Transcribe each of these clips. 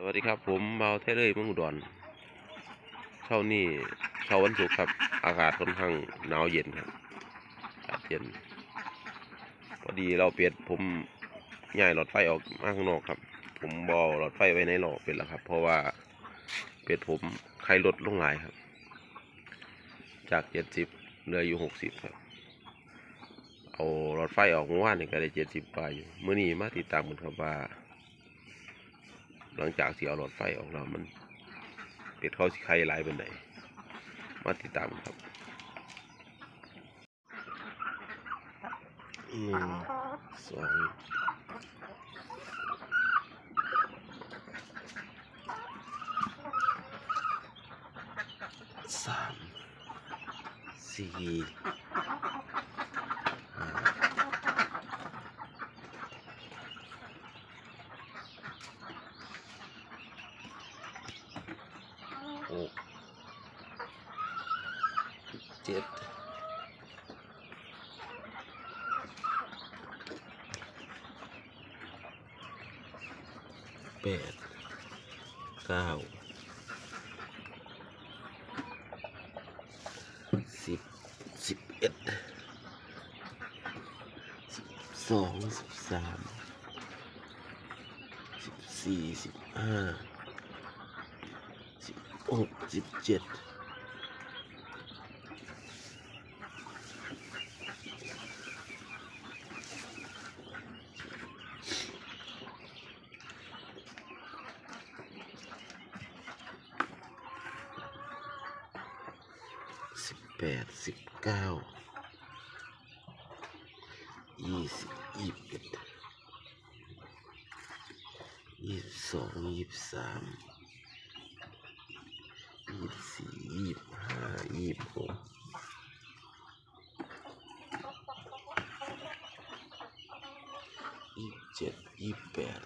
วัสดีครับผมเมาเทเลอร์เมืองอุดรเช้านี้เช้าวันศุกร์ครับอากาศค่อนข้างหนาวเย็นครับอากาศเย็นพอดีเราเปลี่ยนผมย้ายหลอดไฟออกมาข้างนอกครับผมบอหลอดไฟไว้ในหลอดเป็นแล้วครับเพราะว่าเปลี่ยนผมไข้ลดลงหลายครับจาก70เหลืออยู่60ครับเอาหลอดไฟออกเมื่อวานนี่ก็ได้70 กว่าอยู่เมื่อนี้มาติดตามกันครับว่าหลังจากที่เอาหลอดไฟออกแล้วมันเป็ดเข้าสิไข่หลายเป็นไหนมาติดตามครับสองสามสี่ห้าหกเจ็ด8 9 10 11 12 13 14 15 16 17 18 19 20 21 22 23 24 25 26 27 28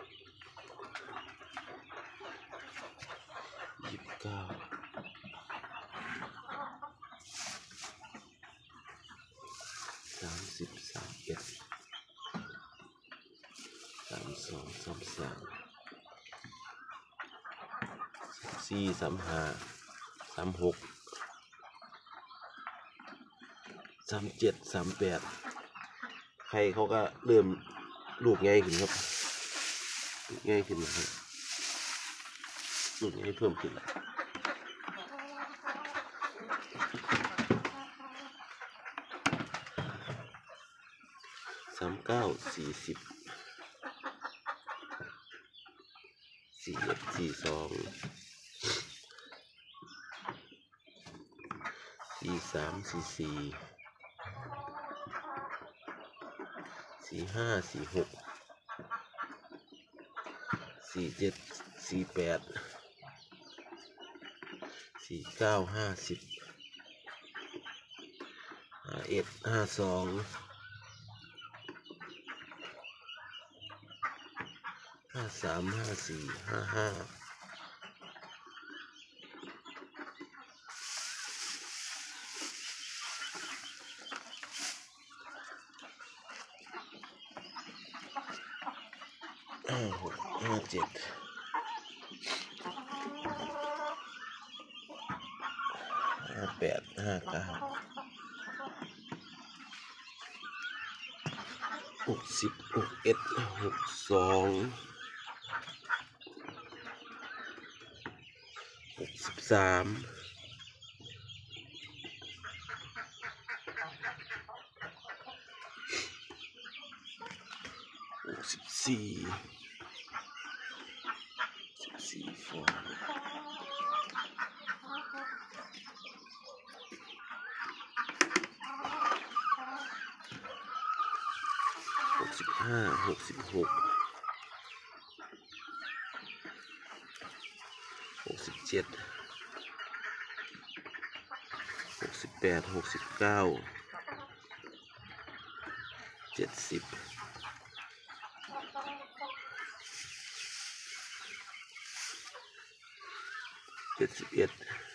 29 30 31 32 33 34 35 36 37 38ใครเขาก็เริ่มลูกง่ายขึ้นครับลูกง่ายขึ้นนะครับลูกง่ายเพิ่มขึ้น39 40 41 42 43 44 45 46 47 48 49 50 51 52 53 54 55 56 57 58 59 60 61 62 63 64 64 ฟอง65 66 67 68 69 70 71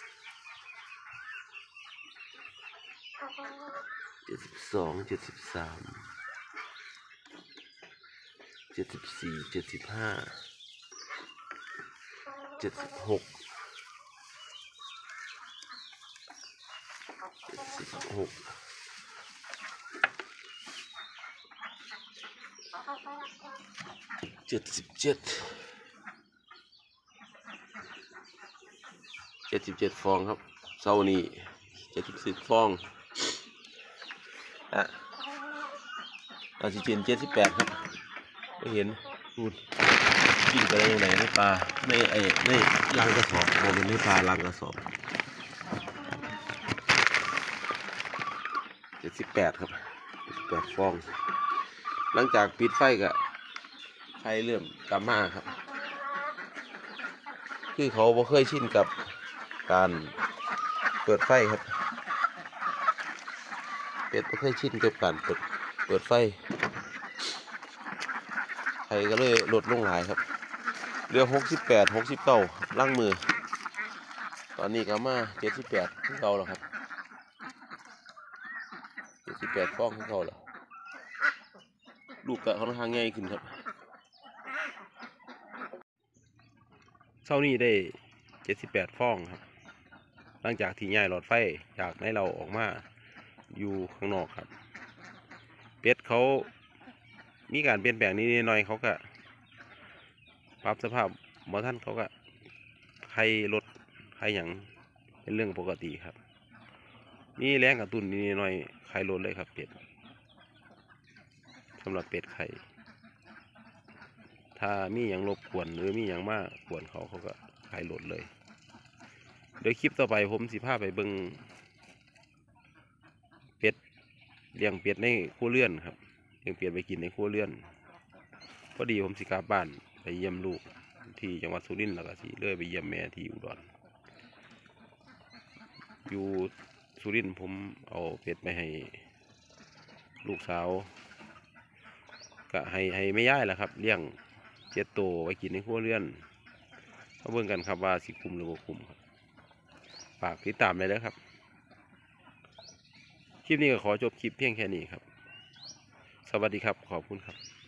72 73 74 75 76 77ฟองครับเช้านี้77ฟองอาจจะเป็น78ครับไม่เห็นพูดกินไปได้ยังไงในปลาในลังกระสอบโมเป็นในปลาลังกระสอบ78ครับ78ฟองหลังจากปิดไฟก็ไฟเริ่มกลับมาครับคือเขาบ่เคยชินกับการเปิดไฟครับเป็ดบ่เคยชินกับการเปิดไฟไฟก็เลยลดลงหลายครับเหลือ68 69ล่างมือตอนนี้ก็มา78ที่เขาแล้วครับ78ฟองที่เขาแล้วลูกก็ค่อนข้างใหญ่ขึ้นครับเช้านี้ได้78ฟองครับหลังจากที่ย้ายหลอดไฟจากในเราออกมาอยู่ข้างนอกครับเป็ดเขามีการเปลี่ยนแปลงนิดหน่อยเขาก็ปรับสภาพบ่ทันเขาก็ไข่ลดไข่หยังเป็นเรื่องปกติครับมีแรงกระตุ้นนิดหน่อยไข่ลดเลยครับเป็ดสำหรับเป็ดไข่ถ้ามีอย่างรบกวนหรือมีอย่างมากกวนเขาก็ไข่ลดเลยเดี๋ยวคลิปต่อไปผมสิพาไปเบิ่งเป็ดเลี้ยงเป็ดในครัวเรือนครับเลี้ยงเป็ดไปกินในครัวเรือนพอดีผมสิกลับบ้านไปเยี่ยมลูกที่จังหวัดสุรินทร์แล้วก็สิเลื่อยไปเยี่ยมแม่ที่อุดรอยู่สุรินทร์ผมเอาเป็ดไปให้ลูกสาวก็ให้ไม่ย่ายแหละครับเลี้ยง7 ตัวไว้กินในครัวเรือนมาเบิ่งกันครับว่าสิคุ้มหรือบ่คุ้มครับฝากติดตามเลยนะครับคลิปนี้ก็ขอจบคลิปเพียงแค่นี้ครับสวัสดีครับขอบคุณครับ